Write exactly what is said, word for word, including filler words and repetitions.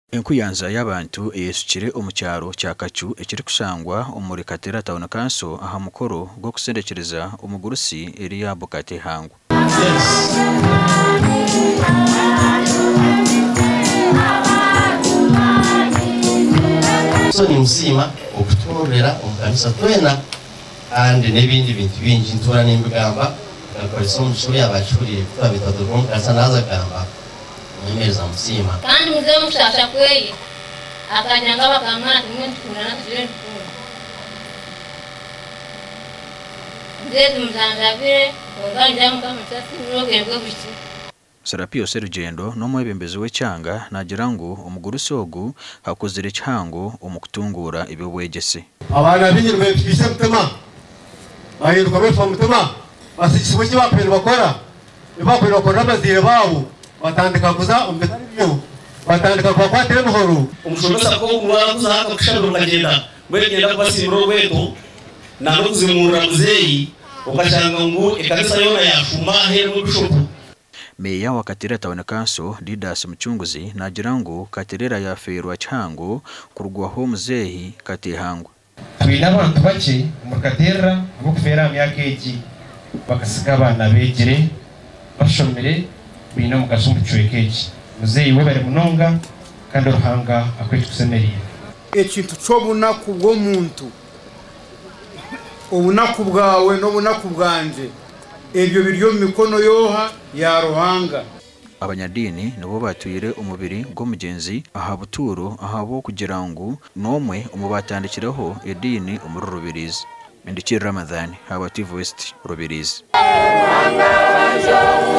Enkuyanza y'abantu eyesukire omu kyaro kya Kachu ekiri kushangwa omuri Katera Town Council aha mukoro gwo kusendekereza omugurusi Eliab Katehangu. So ni musima okutorera omukanisa twena and nebindi bintu bingi ntura n'imbigamba gakoresha omushuri abachuri twabitatu omukanisa naza gamba nimeza musima kandi muze mushasha kweye akajanga bakamana kimwe tukundana tujye tukunda nze muzanjabire onganja mukamutasi n'ogerwe biki Serapio Serugendo n'omwebembezi w'ekyanga nagira ngo omugurusi ogu hakozire kihango omukutungura ebyobwegese. Abana binyirwe bifise mutema bahiruka befa mutema basikisibwe kibapera bakora ibapera bakora bazire bawo batandika kuza ombetari byo batandika kwa kwatire muhoro umushobora ko umwana kuzaka kushaka kugenda mwegenda kwasimuro wetu na no kuzimura muzeyi ukashanga ngo ekanisa yona yashuma he mu bishopu. Meya wa Katera Town Council Didas Muchunguzi nagira ngo Katerera yaferwa kihango kurugwaho muzehi Katehangu. Twina abantu bake mu Katera abo kufera myaka iki bakasiga abana begere bashomere bino mu gasumbu cwekeki muzeyi we bari munonga kandi ruhanga akwete kusemeriye ekintu cy'obunaku bw'omuntu obunaku bwawe n'obunaku bwanje ebyo biryo mikono yoha ya ruhanga. Abanyadini nabo batuyire umubiri gw'omugenzi aha buturo ahabo kugira ngo nomwe umubatandikiraho edini umuri Rubirizi. Ndikira Ramadhani, Habati West Rubirizi.